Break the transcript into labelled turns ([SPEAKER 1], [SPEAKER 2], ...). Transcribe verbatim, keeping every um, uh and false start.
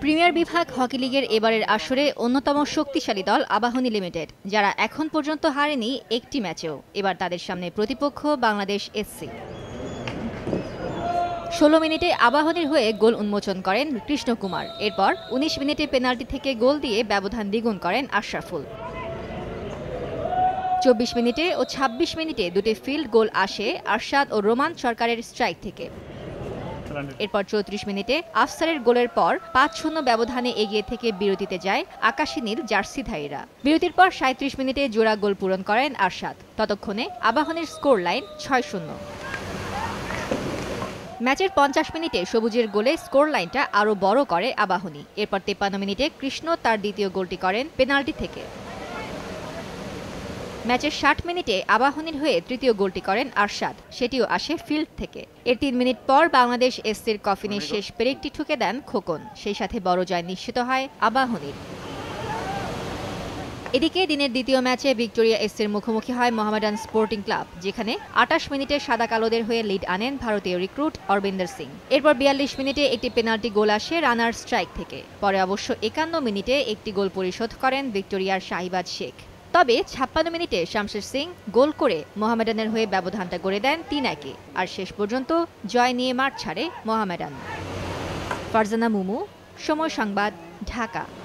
[SPEAKER 1] Premier বিভাগ hockey লিগের এবারের আসরে অন্যতম শক্তিশালী দল আবাহনী লিমিটেড, যারা এখন পর্যন্ত হারেনি একটি ম্যাচেও। এবার তাদের সামনে প্রতিপক্ষ বাংলাদেশ এসসি। ষোলো মিনিটে আবাহনীর হয়ে গোল উন্মোচন করেন কৃষ্ণ কুমার। এরপর উনিশ মিনিটে পেনাল্টি থেকে গোল দিয়ে ব্যবধান দ্বিগুণ করেন আশরাফুল। চব্বিশ মিনিটে ও ছাব্বিশ মিনিটে দুটি ফিল্ড গোল আসে আরশাদ ও রোমান সরকারের স্ট্রাইক থেকে। এরপর চৌত্রিশ মিনিটে আফসারের গোলের পর পাঁচ শূন্য ব্যবধানে এগিয়ে থেকে বিরতিতে যায় আকাশী নীল জার্সিধারীরা। বিরতির পর সাঁত্রিশ মিনিটে জোড়া গোল পূরণ করেন আরশাদ। ততক্ষণে আবাহনীর স্কোর লাইন ছয় শূন্য। ম্যাচের পঞ্চাশ মিনিটে সবুজের গোলে স্কোর লাইনটা আরও বড় করে আবাহনী। এরপর তেপ্পান্ন মিনিটে কৃষ্ণ তার দ্বিতীয় গোলটি করেন পেনাল্টি থেকে। ম্যাচের ষাট মিনিটে আবাহনীর হয়ে তৃতীয় গোলটি করেন আরশাদ, সেটিও আসে ফিল্ড থেকে। এর তিন মিনিট পর বাংলাদেশ এসসির কফিনের শেষ পেরেকটি ঠুকে দেন খোকন। সেই সাথে বড় জয় নিশ্চিত হয় আবাহনীর। এদিকে দিনের দ্বিতীয় ম্যাচে ভিক্টোরিয়া এসসির মুখোমুখি হয় মোহামেডান স্পোর্টিং ক্লাব, যেখানে আটাশ মিনিটে সাদা কালোদের হয়ে লিড আনেন ভারতীয় রিক্রুট অরবিন্দর সিং। এরপর বিয়াল্লিশ মিনিটে একটি পেনাল্টি গোল আসে রানার স্ট্রাইক থেকে। পরে অবশ্য একান্ন মিনিটে একটি গোল পরিশোধ করেন ভিক্টোরিয়ার শাহিবাজ শেখ। তবে ছাপ্পান্ন মিনিটে শামশের সিং গোল করে মোহামেডানের হয়ে ব্যবধানটা গড়ে দেন তিন একে। আর শেষ পর্যন্ত জয় নিয়ে মাঠ ছাড়ে মোহামেডান। ফারজানা মুমু, সময় সংবাদ, ঢাকা।